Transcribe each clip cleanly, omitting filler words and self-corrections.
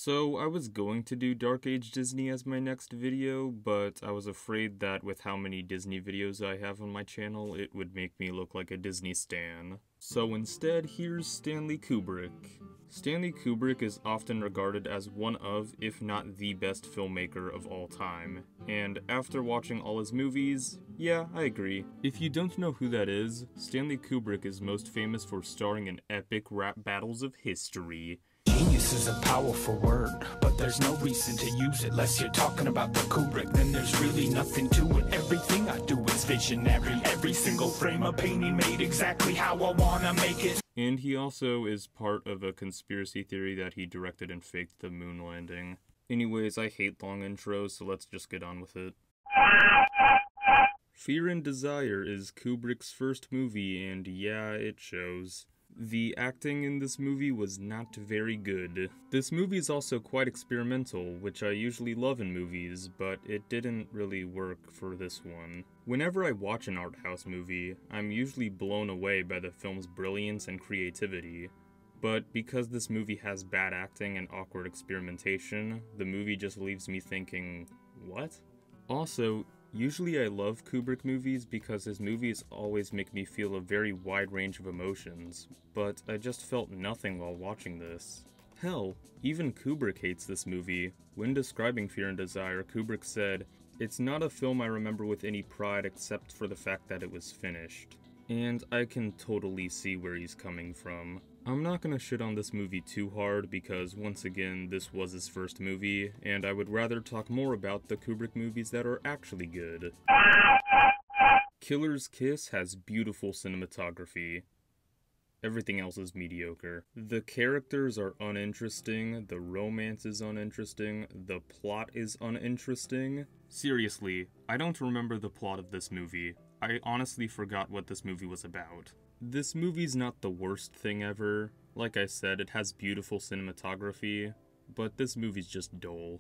So, I was going to do Dark Age Disney as my next video, but I was afraid that with how many Disney videos I have on my channel, it would make me look like a Disney stan. So instead, here's Stanley Kubrick. Stanley Kubrick is often regarded as one of, if not the best filmmaker of all time. And after watching all his movies, yeah, I agree. If you don't know who that is, Stanley Kubrick is most famous for starring in epic rap battles of history. Genius is a powerful word, but there's no reason to use it unless you're talking about the Kubrick. Then there's really nothing to it. Everything I do is visionary. Every single frame of painting made exactly how I wanna make it. And he also is part of a conspiracy theory that he directed and faked the moon landing. Anyways, I hate long intros, so let's just get on with it. Fear and Desire is Kubrick's first movie, and yeah, it shows. The acting in this movie was not very good. This movie is also quite experimental, which I usually love in movies, but it didn't really work for this one. Whenever I watch an art house movie, I'm usually blown away by the film's brilliance and creativity. But because this movie has bad acting and awkward experimentation, the movie just leaves me thinking, what? Also, usually I love Kubrick movies because his movies always make me feel a very wide range of emotions, but I just felt nothing while watching this. Hell, even Kubrick hates this movie. When describing Fear and Desire, Kubrick said, "It's not a film I remember with any pride except for the fact that it was finished." And I can totally see where he's coming from. I'm not gonna shit on this movie too hard because, once again, this was his first movie, and I would rather talk more about the Kubrick movies that are actually good. Killer's Kiss has beautiful cinematography. Everything else is mediocre. The characters are uninteresting, the romance is uninteresting, the plot is uninteresting. Seriously, I don't remember the plot of this movie. I honestly forgot what this movie was about. This movie's not the worst thing ever. Like I said, it has beautiful cinematography, but this movie's just dull.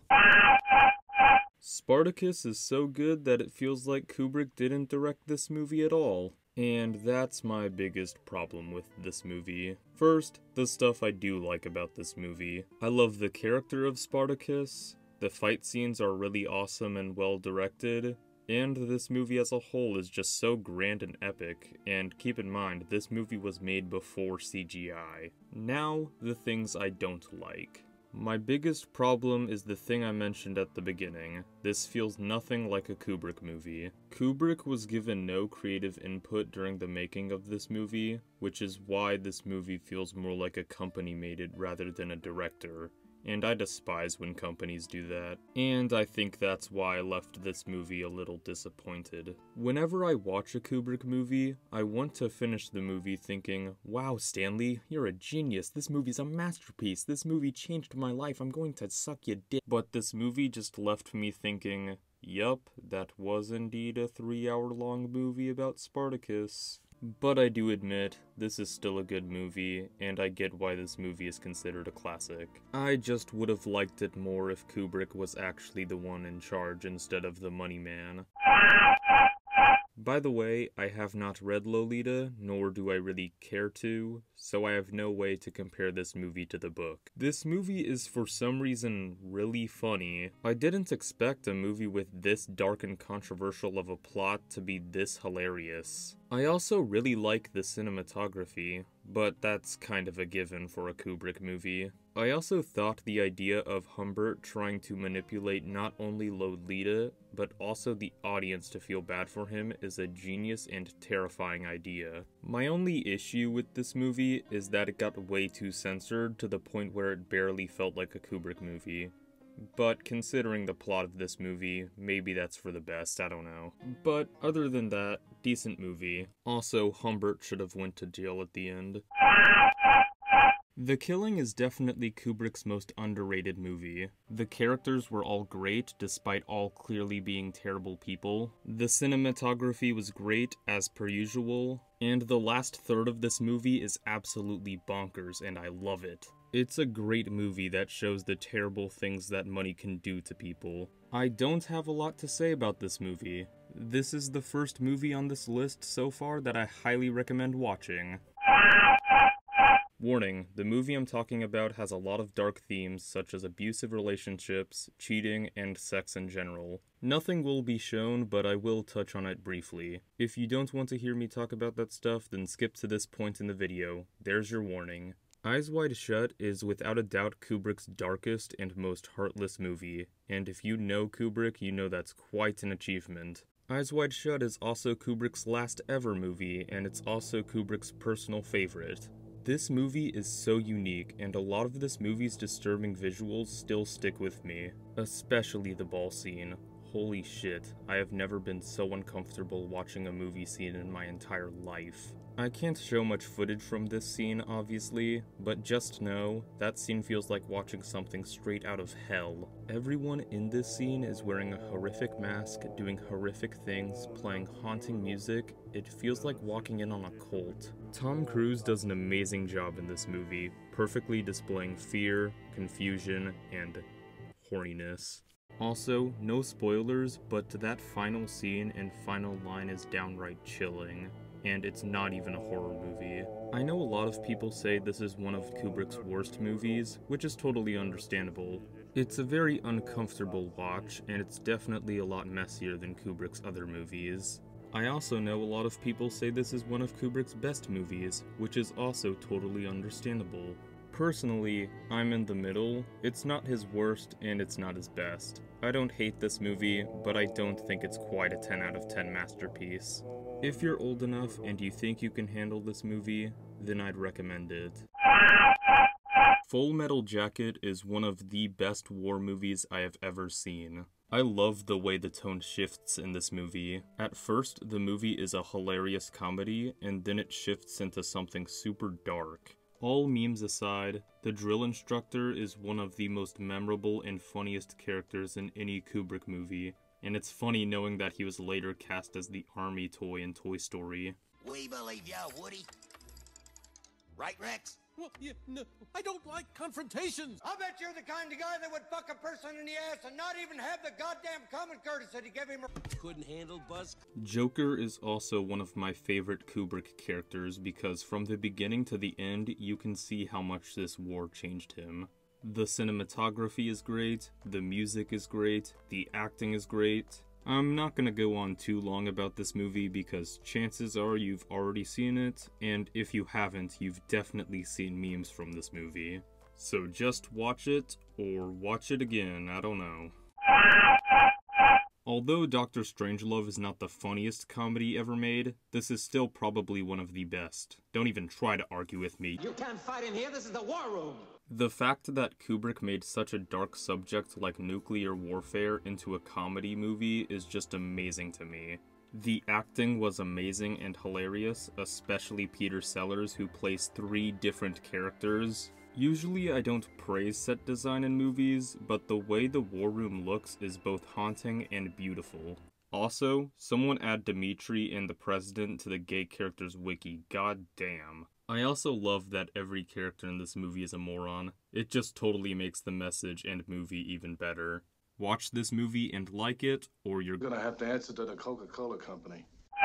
Spartacus is so good that it feels like Kubrick didn't direct this movie at all. And that's my biggest problem with this movie. First, the stuff I do like about this movie. I love the character of Spartacus, the fight scenes are really awesome and well directed, and this movie as a whole is just so grand and epic, and keep in mind, this movie was made before CGI. Now, the things I don't like. My biggest problem is the thing I mentioned at the beginning. This feels nothing like a Kubrick movie. Kubrick was given no creative input during the making of this movie, which is why this movie feels more like a company made it rather than a director. And I despise when companies do that. And I think that's why I left this movie a little disappointed. Whenever I watch a Kubrick movie, I want to finish the movie thinking, "Wow, Stanley, you're a genius. This movie's a masterpiece. This movie changed my life. I'm going to suck your dick." But this movie just left me thinking, yup, that was indeed a 3-hour-long movie about Spartacus. But I do admit, this is still a good movie, and I get why this movie is considered a classic. I just would have liked it more if Kubrick was actually the one in charge instead of the money man. By the way, I have not read Lolita, nor do I really care to, so I have no way to compare this movie to the book. This movie is for some reason really funny. I didn't expect a movie with this dark and controversial of a plot to be this hilarious. I also really like the cinematography, but that's kind of a given for a Kubrick movie. I also thought the idea of Humbert trying to manipulate not only Lolita, but also the audience to feel bad for him is a genius and terrifying idea. My only issue with this movie is that it got way too censored to the point where it barely felt like a Kubrick movie. But considering the plot of this movie, maybe that's for the best, I don't know. But other than that, decent movie. Also, Humbert should have went to jail at the end. The Killing is definitely Kubrick's most underrated movie. The characters were all great, despite all clearly being terrible people. The cinematography was great, as per usual, and the last third of this movie is absolutely bonkers, and I love it. It's a great movie that shows the terrible things that money can do to people. I don't have a lot to say about this movie. This is the first movie on this list so far that I highly recommend watching. Warning, the movie I'm talking about has a lot of dark themes such as abusive relationships, cheating, and sex in general. Nothing will be shown, but I will touch on it briefly. If you don't want to hear me talk about that stuff, then skip to this point in the video. There's your warning. Eyes Wide Shut is without a doubt Kubrick's darkest and most heartless movie, and if you know Kubrick, you know that's quite an achievement. Eyes Wide Shut is also Kubrick's last ever movie, and it's also Kubrick's personal favorite. This movie is so unique, and a lot of this movie's disturbing visuals still stick with me, especially the ball scene. Holy shit, I have never been so uncomfortable watching a movie scene in my entire life. I can't show much footage from this scene, obviously, but just know, that scene feels like watching something straight out of hell. Everyone in this scene is wearing a horrific mask, doing horrific things, playing haunting music. It feels like walking in on a cult. Tom Cruise does an amazing job in this movie, perfectly displaying fear, confusion, and horniness. Also, no spoilers, but that final scene and final line is downright chilling. And it's not even a horror movie. I know a lot of people say this is one of Kubrick's worst movies, which is totally understandable. It's a very uncomfortable watch, and it's definitely a lot messier than Kubrick's other movies. I also know a lot of people say this is one of Kubrick's best movies, which is also totally understandable. Personally, I'm in the middle. It's not his worst, and it's not his best. I don't hate this movie, but I don't think it's quite a 10 out of 10 masterpiece. If you're old enough and you think you can handle this movie, then I'd recommend it. Full Metal Jacket is one of the best war movies I have ever seen. I love the way the tone shifts in this movie. At first, the movie is a hilarious comedy, and then it shifts into something super dark. All memes aside, the drill instructor is one of the most memorable and funniest characters in any Kubrick movie, and it's funny knowing that he was later cast as the army toy in Toy Story. We believe ya, Woody. Right, Rex? Well, no, I don't like confrontations. I bet you're the kind of guy that would fuck a person in the ass and not even have the goddamn common courtesy to give him a... Couldn't handle Buzz. Joker is also one of my favorite Kubrick characters because from the beginning to the end, you can see how much this war changed him. The cinematography is great, the music is great, the acting is great. I'm not gonna go on too long about this movie because chances are you've already seen it, and if you haven't, you've definitely seen memes from this movie. So just watch it, or watch it again, I don't know. Although Dr. Strangelove is not the funniest comedy ever made, this is still probably one of the best. Don't even try to argue with me. You can't fight in here, this is the war room! The fact that Kubrick made such a dark subject like nuclear warfare into a comedy movie is just amazing to me. The acting was amazing and hilarious, especially Peter Sellers, who plays 3 different characters. Usually I don't praise set design in movies, but the way the war room looks is both haunting and beautiful. Also, someone add Dimitri and the President to the gay characters wiki, god damn. I also love that every character in this movie is a moron. It just totally makes the message and movie even better. Watch this movie and like it, or you're gonna have to answer to the Coca-Cola company.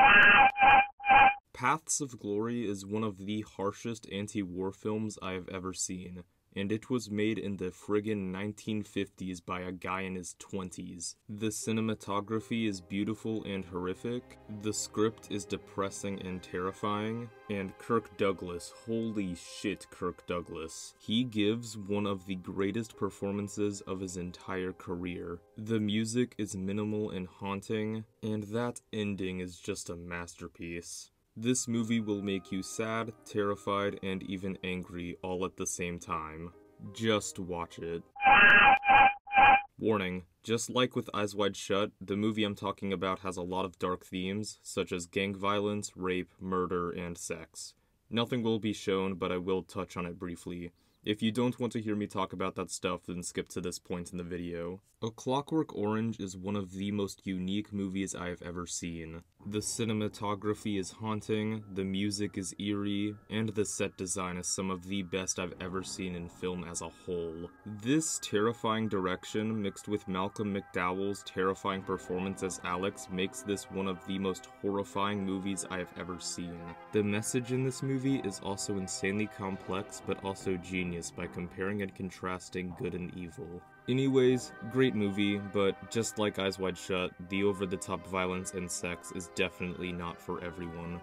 Paths of Glory is one of the harshest anti-war films I have ever seen, and it was made in the friggin' 1950s by a guy in his 20s. The cinematography is beautiful and horrific, the script is depressing and terrifying, and Kirk Douglas, holy shit Kirk Douglas. He gives one of the greatest performances of his entire career. The music is minimal and haunting, and that ending is just a masterpiece. This movie will make you sad, terrified, and even angry all at the same time. Just watch it. Warning, just like with Eyes Wide Shut, the movie I'm talking about has a lot of dark themes, such as gang violence, rape, murder, and sex. Nothing will be shown, but I will touch on it briefly. If you don't want to hear me talk about that stuff, then skip to this point in the video. A Clockwork Orange is one of the most unique movies I have ever seen. The cinematography is haunting, the music is eerie, and the set design is some of the best I've ever seen in film as a whole. This terrifying direction, mixed with Malcolm McDowell's terrifying performance as Alex, makes this one of the most horrifying movies I have ever seen. The message in this movie is also insanely complex, but also genius by comparing and contrasting good and evil. Anyways, great movie, but just like Eyes Wide Shut, the over-the-top violence and sex is definitely not for everyone.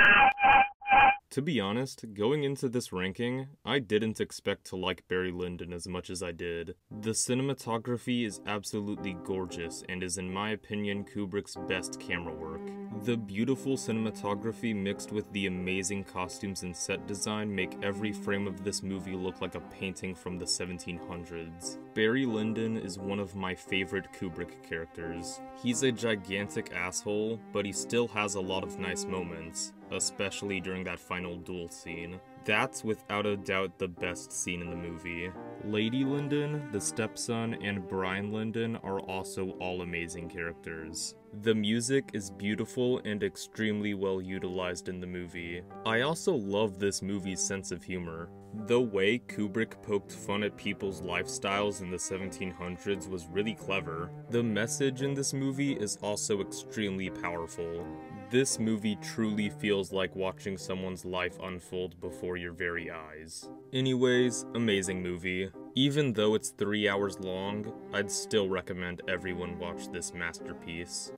To be honest, going into this ranking, I didn't expect to like Barry Lyndon as much as I did. The cinematography is absolutely gorgeous and is in my opinion Kubrick's best camera work. The beautiful cinematography mixed with the amazing costumes and set design make every frame of this movie look like a painting from the 1700s. Barry Lyndon is one of my favorite Kubrick characters. He's a gigantic asshole, but he still has a lot of nice moments, especially during that final duel scene. That's without a doubt the best scene in the movie. Lady Lyndon, the stepson, and Brian Lyndon are also all amazing characters. The music is beautiful and extremely well utilized in the movie. I also love this movie's sense of humor. The way Kubrick poked fun at people's lifestyles in the 1700s was really clever. The message in this movie is also extremely powerful. This movie truly feels like watching someone's life unfold before your very eyes. Anyways, amazing movie. Even though it's 3 hours long, I'd still recommend everyone watch this masterpiece.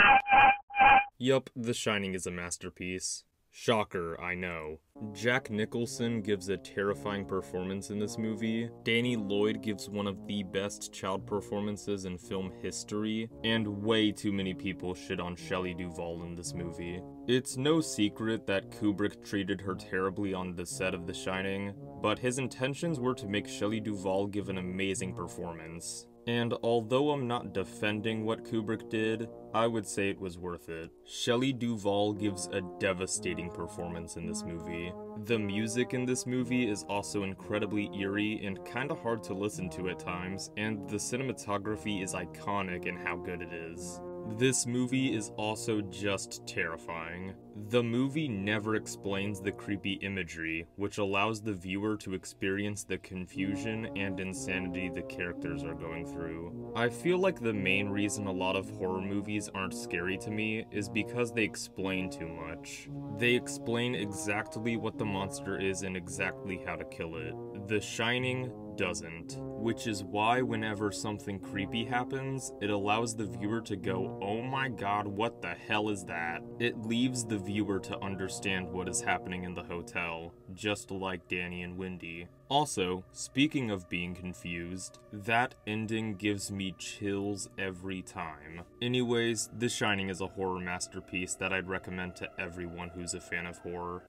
Yup, The Shining is a masterpiece. Shocker, I know. Jack Nicholson gives a terrifying performance in this movie. Danny Lloyd gives one of the best child performances in film history, and way too many people shit on Shelley Duvall in this movie. It's no secret that Kubrick treated her terribly on the set of The Shining, but his intentions were to make Shelley Duvall give an amazing performance. And although I'm not defending what Kubrick did, I would say it was worth it. Shelley Duvall gives a devastating performance in this movie. The music in this movie is also incredibly eerie and kinda hard to listen to at times, and the cinematography is iconic in how good it is. This movie is also just terrifying. The movie never explains the creepy imagery, which allows the viewer to experience the confusion and insanity the characters are going through. I feel like the main reason a lot of horror movies aren't scary to me is because they explain too much. They explain exactly what the monster is and exactly how to kill it. The Shining doesn't, which is why whenever something creepy happens, it allows the viewer to go, "Oh my god, what the hell is that?" It leaves the viewer to understand what is happening in the hotel, just like Danny and Wendy. Also, speaking of being confused, that ending gives me chills every time. Anyways, The Shining is a horror masterpiece that I'd recommend to everyone who's a fan of horror.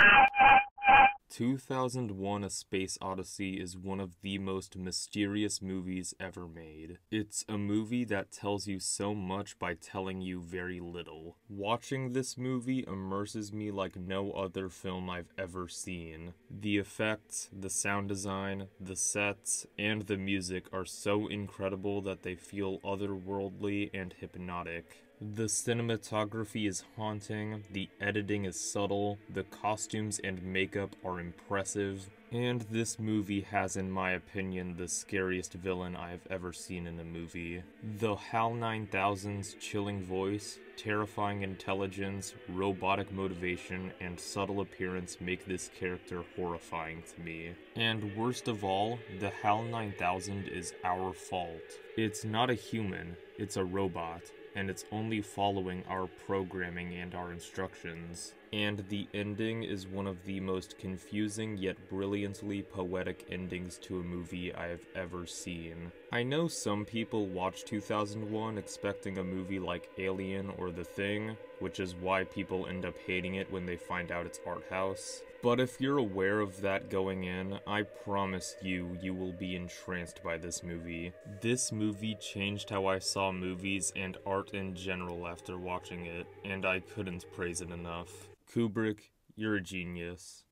2001: A Space Odyssey is one of the most mysterious movies ever made. It's a movie that tells you so much by telling you very little. Watching this movie immerses me like no other film I've ever seen. The effects, the sound design, the sets, and the music are so incredible that they feel otherworldly and hypnotic. The cinematography is haunting, the editing is subtle, the costumes and makeup are impressive, and this movie has, in my opinion, the scariest villain I have ever seen in a movie. The HAL 9000's chilling voice, terrifying intelligence, robotic motivation, and subtle appearance make this character horrifying to me. And worst of all, the HAL 9000 is our fault. It's not a human, it's a robot, and it's only following our programming and our instructions. And the ending is one of the most confusing yet brilliantly poetic endings to a movie I have ever seen. I know some people watch 2001 expecting a movie like Alien or The Thing, which is why people end up hating it when they find out it's art house. But if you're aware of that going in, I promise you will be entranced by this movie. This movie changed how I saw movies and art in general after watching it, and I couldn't praise it enough. Kubrick, you're a genius.